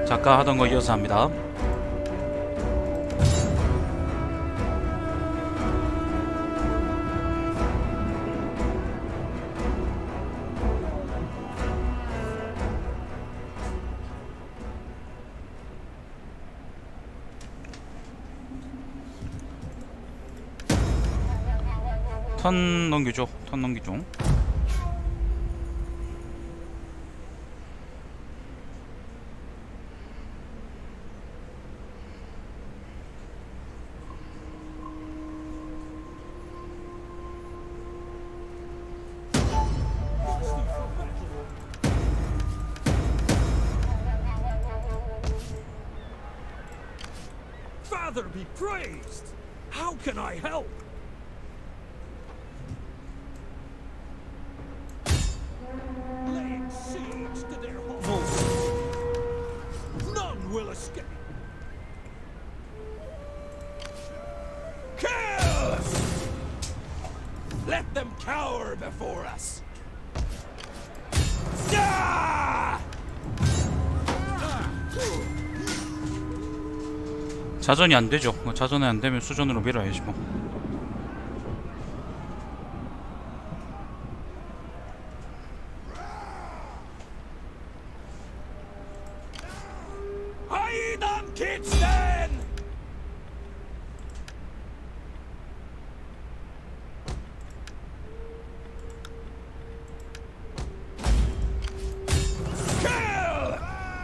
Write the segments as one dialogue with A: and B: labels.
A: 아까 하던 거 이어서 합니다. 턴 넘기죠. 턴 넘기죠.
B: Father be praised! How can I help? Laying siege to their homes. None will escape. Kill! Let them cower before us. Ah!
A: 자전이 안 되죠. 자전이 안 되면 수전으로 밀어야지 뭐.
B: Hide them kids then! Kill!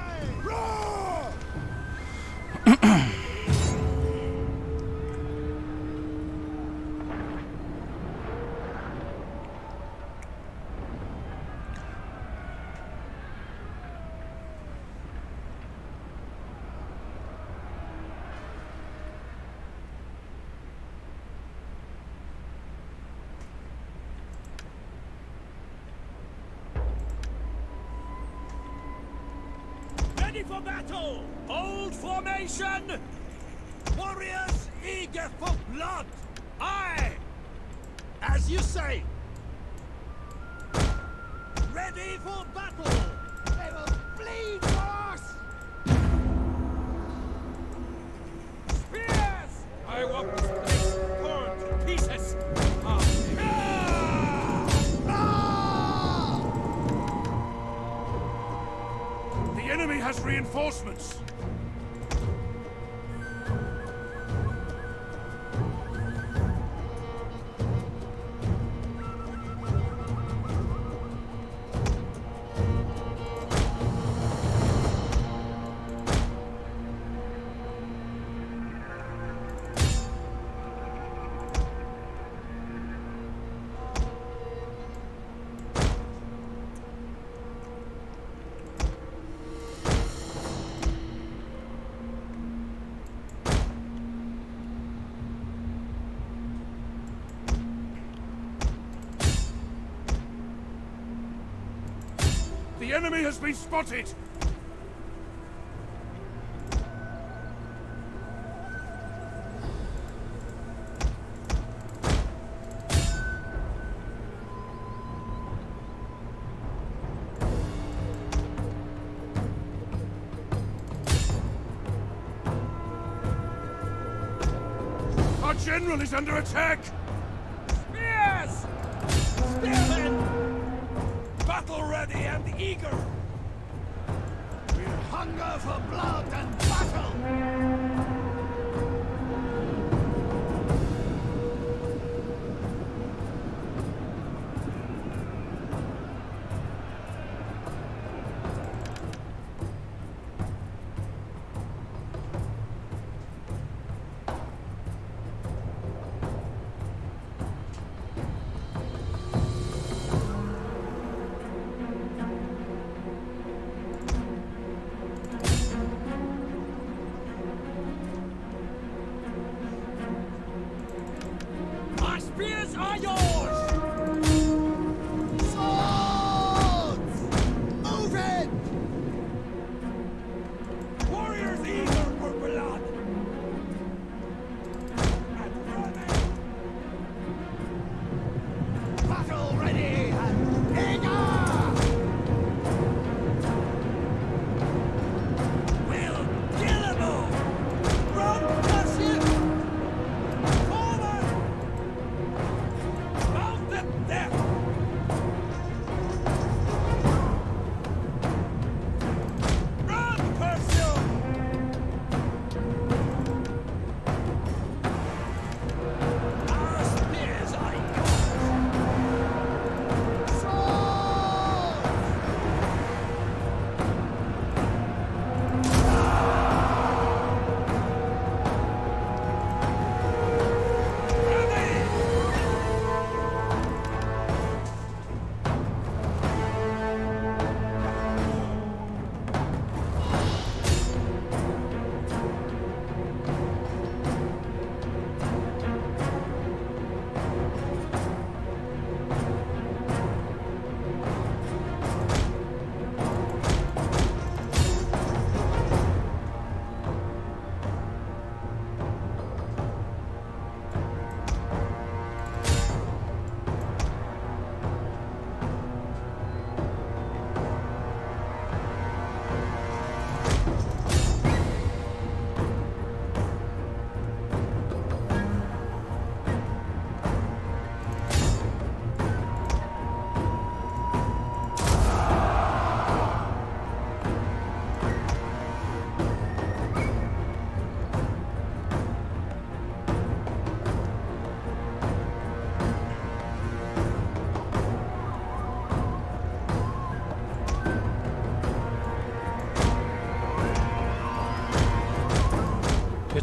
B: Ready for battle! Hold formation! Warriors eager for blood! Aye! As you say! Ready for battle! They will bleed for us! Spears! I want this place torn to pieces! The enemy has reinforcements! The enemy has been spotted! Our general is under attack! Spears! Spearmen! Battle ready and eager! We're hunger for blood and battle!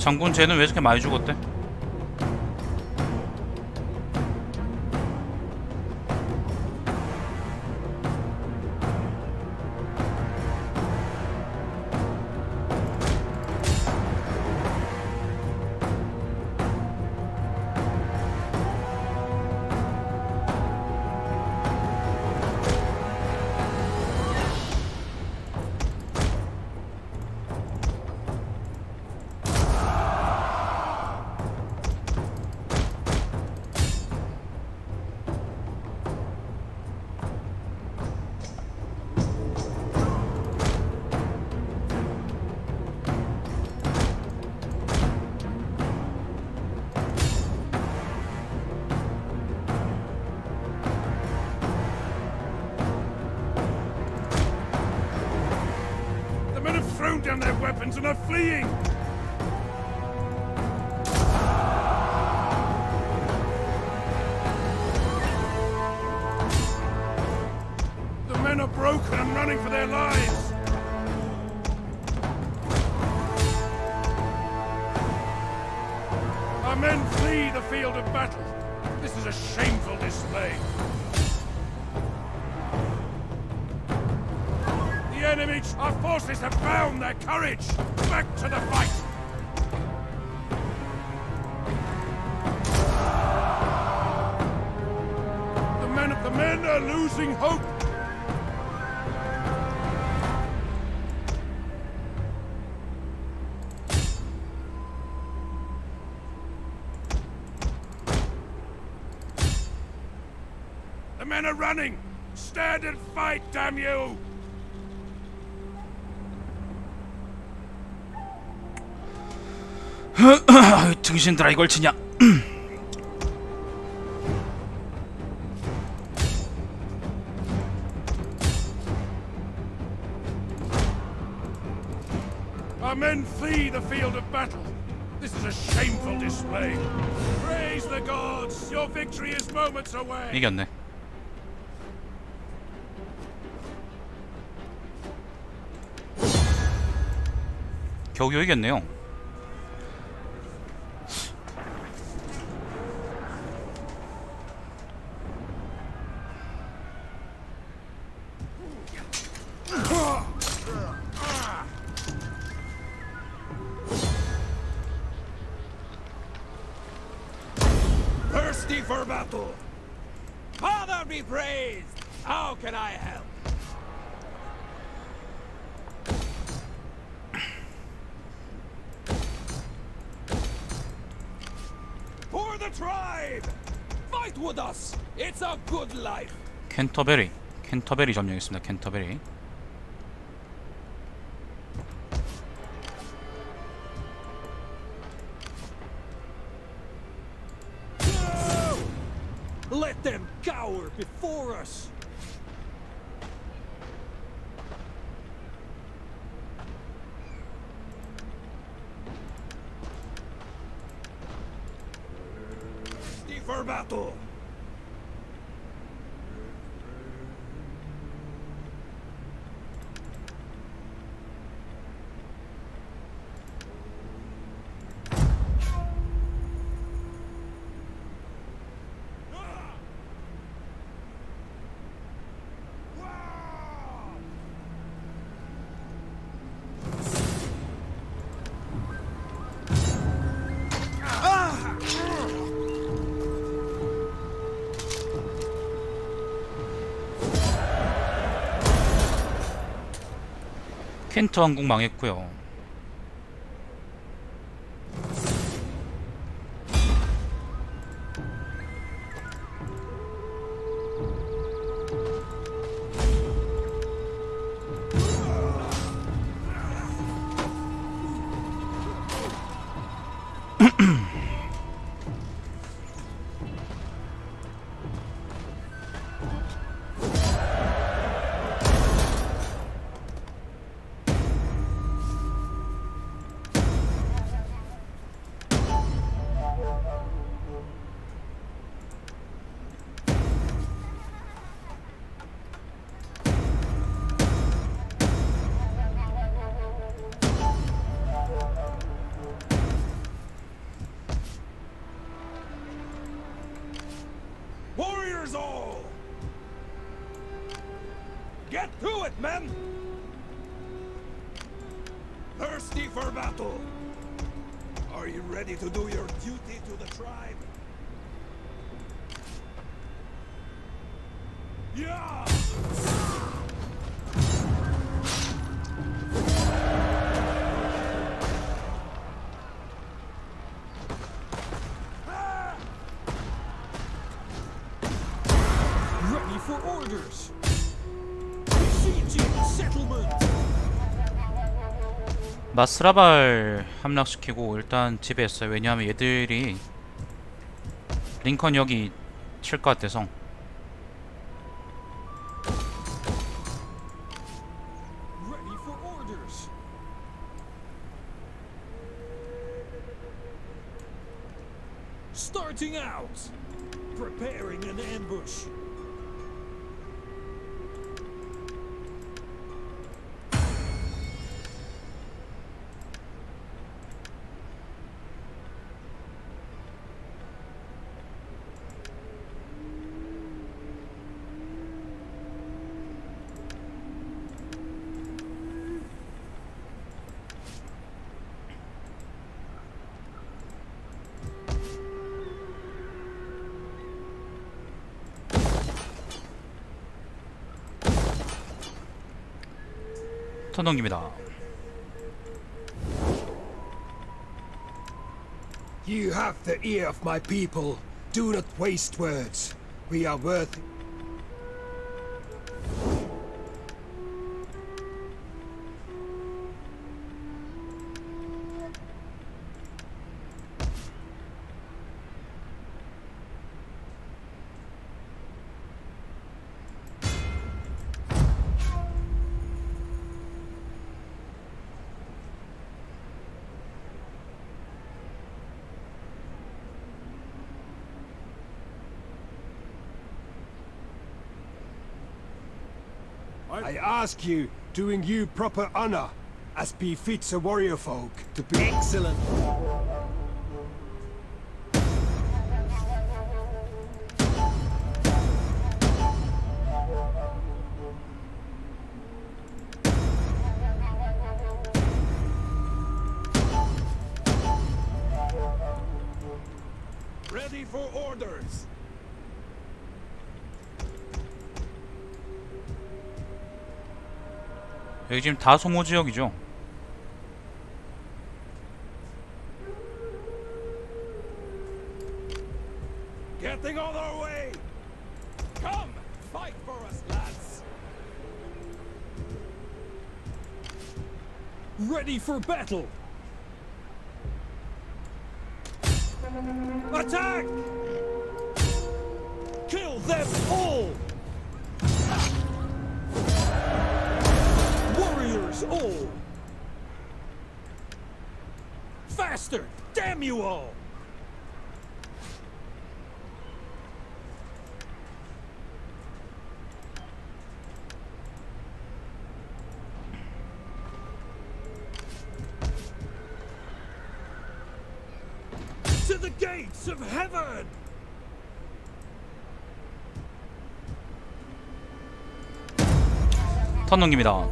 A: 장군 쟤는 왜 이렇게 많이 죽었대?
C: The men have thrown down their weapons and are fleeing! The men are broken and running for their lives! Our men flee the field of battle. This is a shameful display. The enemy, our forces have found their courage! Back to the fight! The men are losing hope! The men are running! Stand and fight, damn you!
A: 등신들아 이걸 치냐?
C: Our men flee the field of battle. This is a shameful display. Praise the gods! Your victory is moments away.
A: 이겼네. 겨우 이겼네요.
B: Thirsty for battle. Father be praised. How can I help? For the tribe! Fight with us! It's a good life!
A: 캔터베리 점령했습니다. 캔터베리.
B: Let them cower before us! Thirsty for battle!
A: 켄트 왕국 망했고요.
B: Men! Thirsty for battle! Are you ready to do your duty to the tribe? Yeah!
D: Ready for orders. Besieging settlement.
A: 마스라발 함락시키고 일단 지배했어요. 왜냐하면 얘들이 링컨 여기 칠 것 같아서.
D: Ready for orders. Starting out. Preparing an ambush.
A: 턴 넘깁니다.
E: You have the ear of my people. Do not waste words. We are worth. I ask you, doing you proper honor, as befits a warrior folk, to be excellent.
B: Ready for orders!
A: 여기 지금 다 소모 지역이죠.
B: Getting on our way! Come! Fight for us, lads!
D: Ready for battle.
B: Attack!
D: Kill them all. Warriors all. Faster! Damn you all! To the gates of heaven!
A: 턴 넘깁니다.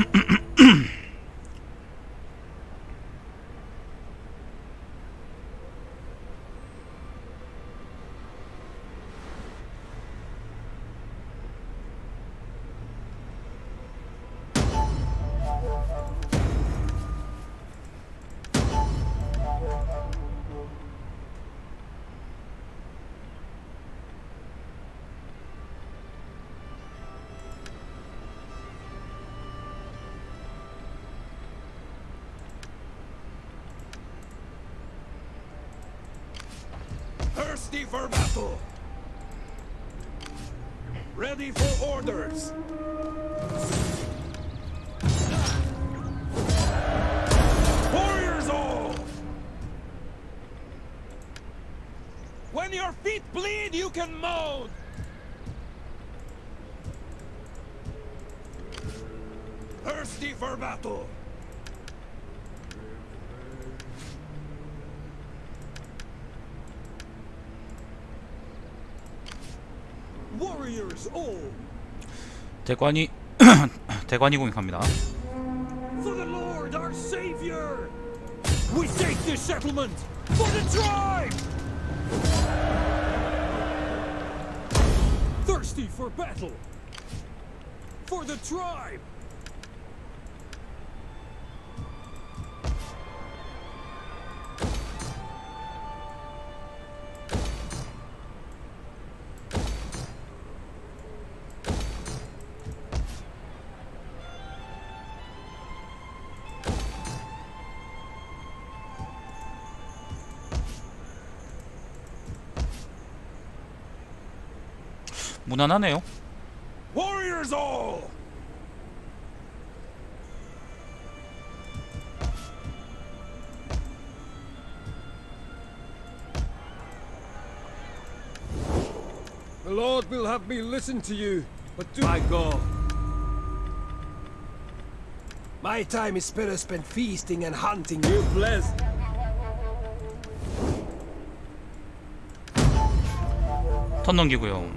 B: Thirsty for battle! Ready for orders! Warriors all! When your feet bleed, you can moan! Thirsty for battle!
D: Warriors all.
A: 대관이 대관이 공격합니다.
D: For the Lord, our Savior! We take this settlement! For the tribe! Thirsty for battle! For the tribe!
A: 무난하네요.
B: Warriors all!
E: The Lord will have me listen to you, but do I go? My time is better spent feasting and hunting. You bless.
A: 턴 넘기고요.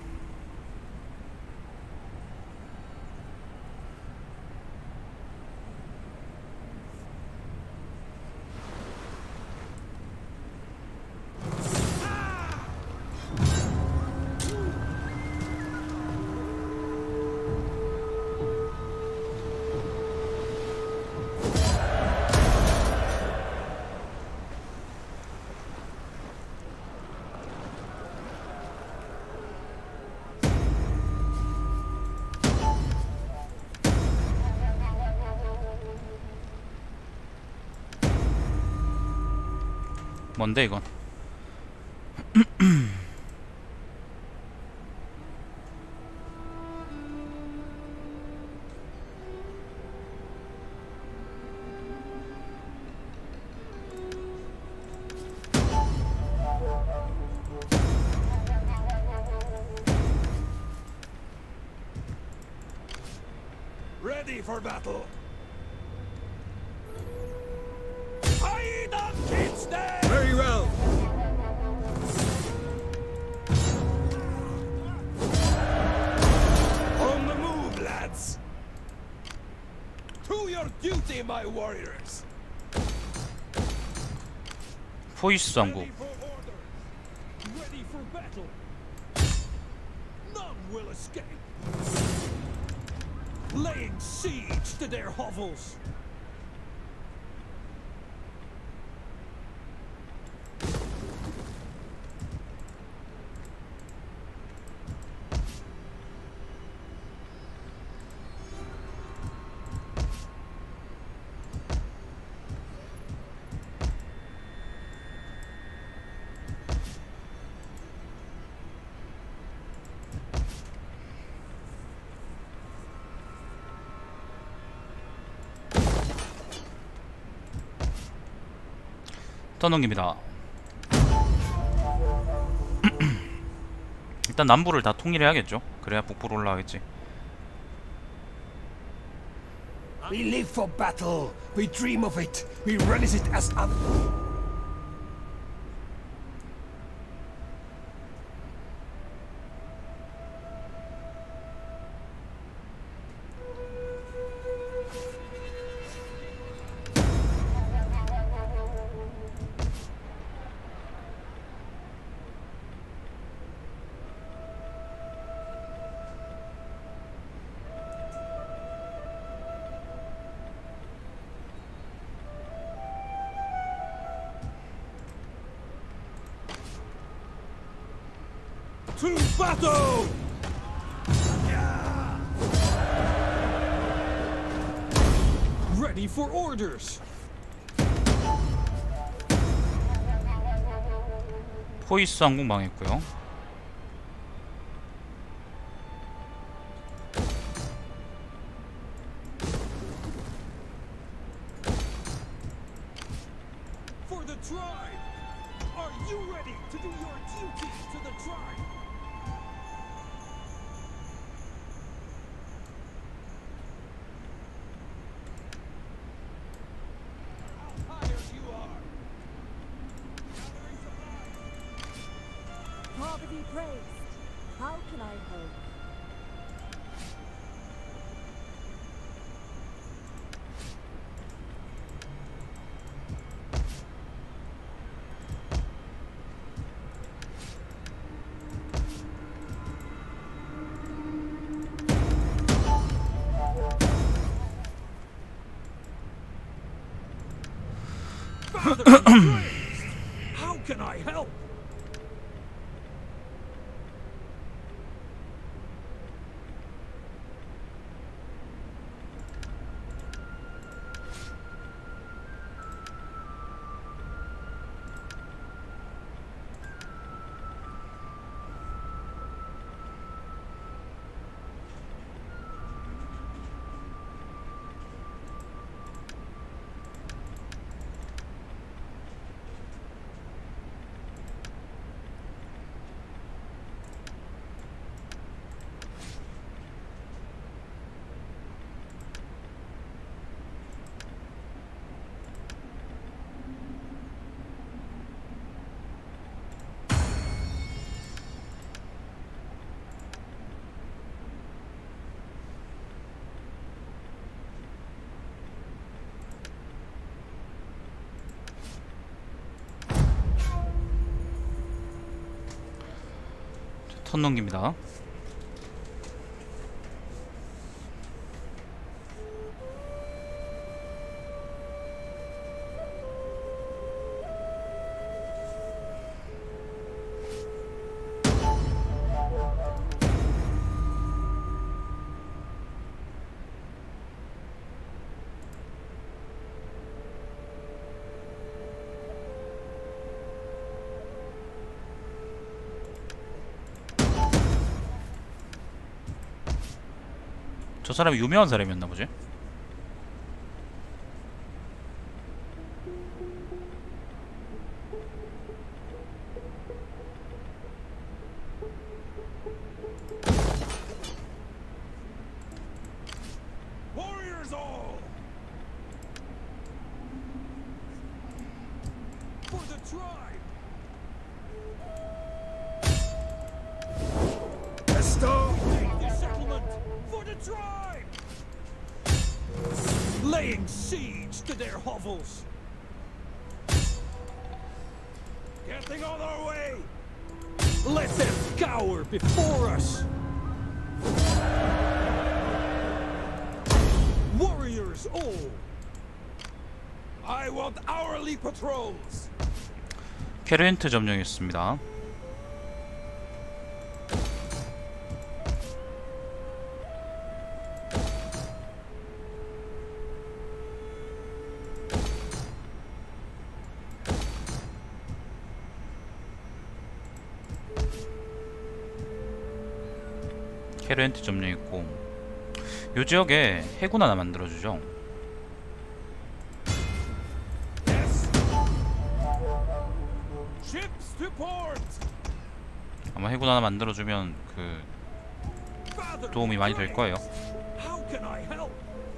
A: 뭔데 이건?
B: Ready for battle! Hide the kids there!
E: Very well.
B: On the move, lads! To your duty, my warriors!
A: 포이스 왕국.
D: Ready for orders! Ready for battle! None will escape! Laying siege to their hovels!
A: 턴 넘깁니다. 일단 남부를 다 통일해야겠죠. 그래야 북부로 올라가겠지.
E: We live for battle. We dream of it. We relish it as others.
D: To battle! Ready for orders!
A: 포이스 왕국 망했고요.
D: For the tribe! Are you ready to do your duty to the tribe?
B: How tired you are!
F: Father be praised. How can I help?
D: Father be praised! How can I help?
A: 턴 넘깁니다. 저 사람이 유명한 사람이었나 보지?
B: Warriors all!
D: For the tribe!
E: Esto!
D: Take the settlement! For the tribe! Laying siege to their hovels!
B: Getting on our way!
D: Let them cower before us! Warriors all!
B: I want hourly patrols!
A: 캐르헨트 점령했습니다. 캐르헨트 점령했고 요 지역에 해군 하나 만들어주죠.
B: Yes! Ships to port!
A: 아마 해군 하나 만들어주면 그
D: Father
A: 도움이
D: be
A: 많이 될 거예요.
D: praised! How can I help?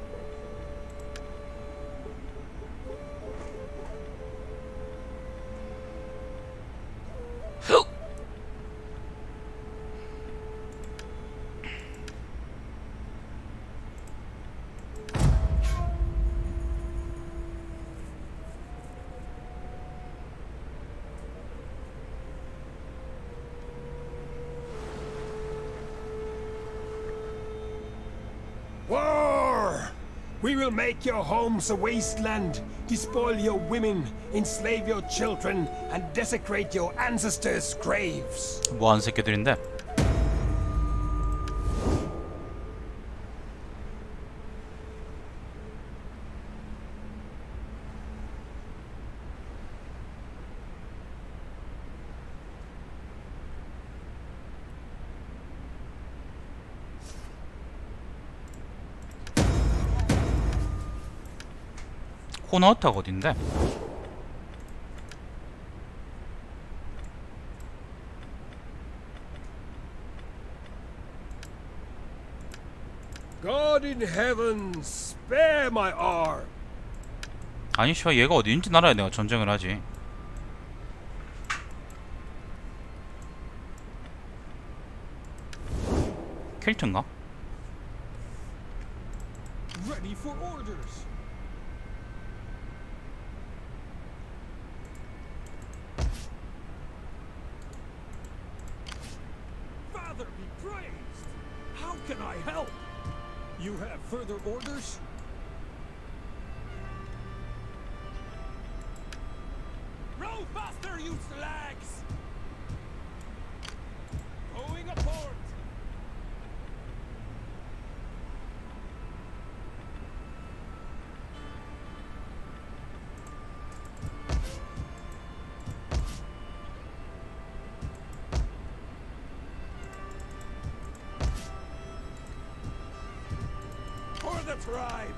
E: War! We will make your homes a wasteland, despoil your women, enslave your children, and desecrate your ancestors' graves.
A: 뭐하는 새끼들인데? 호나우타가 어딘데?
E: God in heaven, spare my arm.
A: 아니 씨발 얘가 어디인지 알아야 내가 전쟁을 하지. 켈트인가?
D: Ready for orders! Father be praised! How can I help? You have further orders?
B: Faster, you slags! Going a port! For the tribe!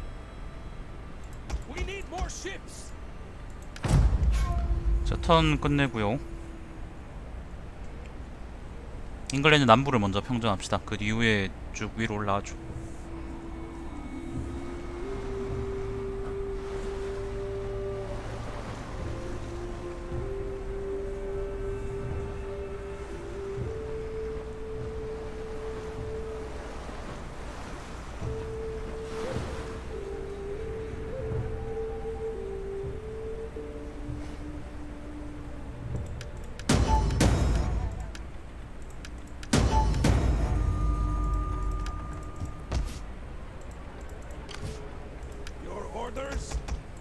B: We need more ships!
A: 자, 턴 끝내고요. 잉글랜드 남부를 먼저 평정합시다. 그 이후에 쭉 위로 올라가죠.
B: Your orders?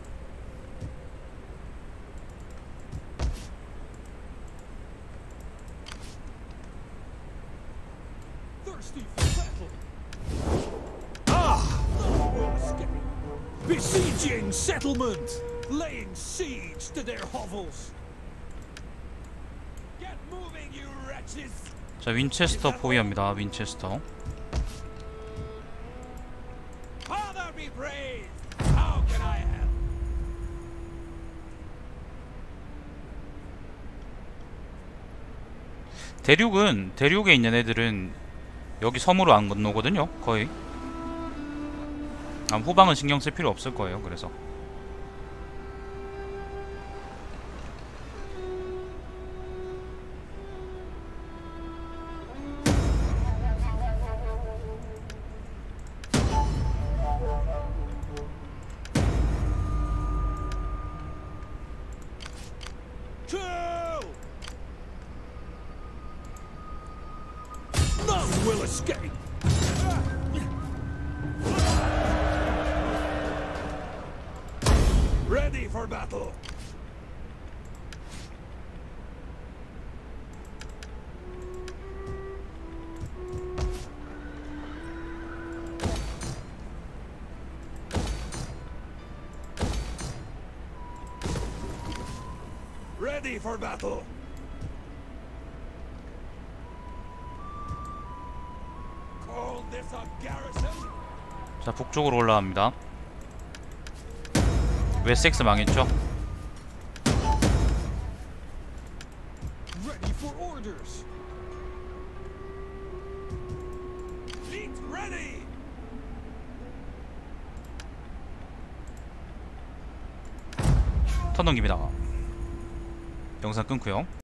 D: Thirsty for battle. Ah! None will escape. Besieging settlement! Laying siege to their hovels.
B: Get moving, you wretches!
A: 자, 윈체스터 포위합니다. 윈체스터.
B: Father be praised! How can I help?
A: 대륙에 있는 애들은 여기 섬으로 안 건너거든요. 거의. 후방은 신경 쓸 필요 없을 거예요. 그래서.
B: Kill!
D: None will escape.
B: Ready for battle! Ready for battle! Call this a garrison?
A: 자, 북쪽으로 올라갑니다. 웨섹스 망했죠?
D: Ready for orders.
B: Fleet ready!
A: 턴 넘깁니다. 영상 끊고요.